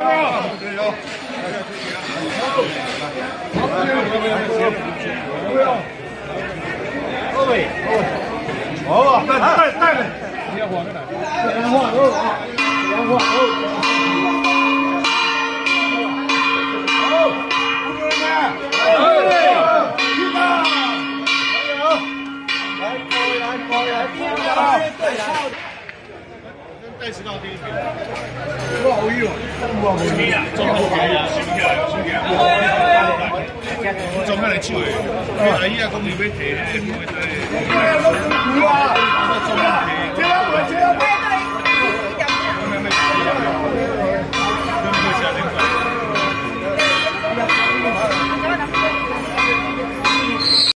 哦，带呗，别慌着来，别慌着啊，别慌着。 带迟到第一天， 多好用，哇！ 天啊，中午嘅呀，先起来，先起来，我中午嚟手嘅，阿姨啊，讲你要提，唔会提。